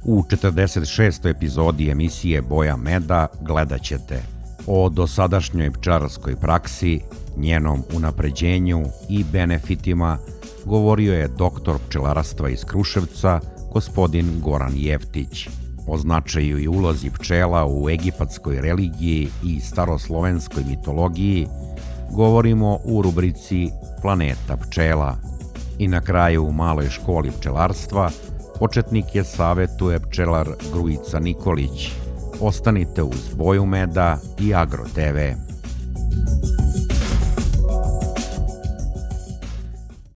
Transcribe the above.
U 46. epizodi emisije Boja meda gledat ćete o dosadašnjoj pčelarskoj praksi, njenom unapređenju i benefitima govorio je doktor pčelarstva iz Kruševca, gospodin Goran Jeftić. O značaju i ulozi pčela u egipatskoj religiji i staroslovenskoj mitologiji govorimo u rubrici Planeta pčela. I na kraju u maloj školi pčelarstva početnike savetuje pčelar Grujica Nikolić. Ostanite uz Boju meda i Agro TV.